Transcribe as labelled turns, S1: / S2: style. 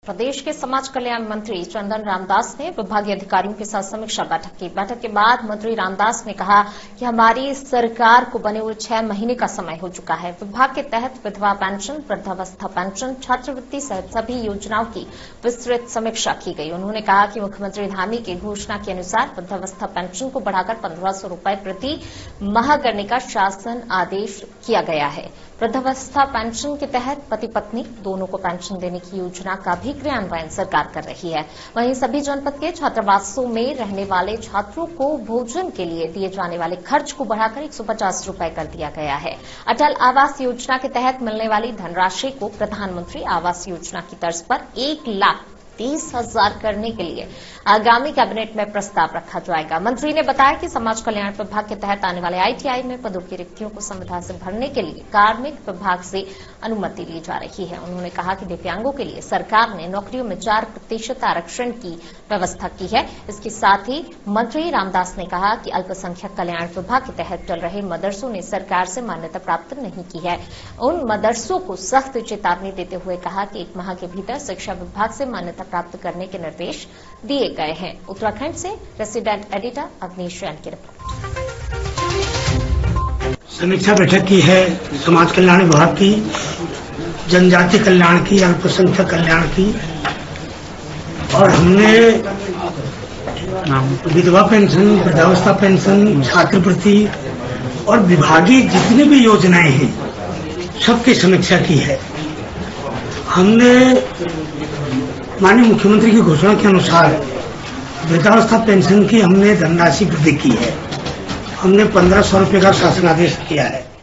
S1: प्रदेश के समाज कल्याण मंत्री चंदन रामदास ने विभागीय अधिकारियों के साथ समीक्षा बैठक की। बैठक के बाद मंत्री रामदास ने कहा कि हमारी सरकार को बने हुए 6 महीने का समय हो चुका है। विभाग के तहत विधवा पेंशन, वृद्धावस्था पेंशन, छात्रवृत्ति सहित सभी योजनाओं की विस्तृत समीक्षा की गई। उन्होंने कहा कि मुख्यमंत्री धामी की घोषणा के अनुसार वृद्धावस्था पेंशन को बढ़ाकर 1500 रूपये प्रति माह करने का शासन आदेश किया गया है। वृद्धावस्था पेंशन के तहत पति पत्नी दोनों को पेंशन देने की योजना का भी क्रियान्वयन सरकार कर रही है। वहीं सभी जनपद के छात्रावासों में रहने वाले छात्रों को भोजन के लिए दिए जाने वाले खर्च को बढ़ाकर 150 रूपये कर दिया गया है। अटल आवास योजना के तहत मिलने वाली धनराशि को प्रधानमंत्री आवास योजना की तर्ज पर 1,30,000 करने के लिए आगामी कैबिनेट में प्रस्ताव रखा जाएगा। मंत्री ने बताया कि समाज कल्याण विभाग के तहत आने वाले आईटीआई में पदों की रिक्तियों को संविदा से भरने के लिए कार्मिक विभाग से अनुमति ली जा रही है। उन्होंने कहा कि दिव्यांगों के लिए सरकार ने नौकरियों में 4% आरक्षण की व्यवस्था की है। इसके साथ ही मंत्री रामदास ने कहा कि अल्पसंख्यक कल्याण विभाग के तहत चल रहे मदरसों ने सरकार से मान्यता प्राप्त नहीं की है। उन मदरसों को सख्त चेतावनी देते हुए कहा कि 1 माह के भीतर शिक्षा विभाग से मान्यता प्राप्त करने के निर्देश दिए गए हैं। उत्तराखंड से रेसिडेंट एडिटर अवनीश जैन की रिपोर्ट।
S2: समीक्षा बैठक की है समाज कल्याण विभाग की, जनजाति कल्याण की, अल्पसंख्यक कल्याण की, और हमने विधवा पेंशन, वृद्धावस्था पेंशन, छात्रवृत्ति और विभागीय जितनी भी योजनाएं हैं सबकी समीक्षा की है। हमने माननीय मुख्यमंत्री की घोषणा के अनुसार वृद्धावस्था पेंशन की हमने धनराशि वृद्धि की है। हमने 1500 रुपये का शासन आदेश किया है।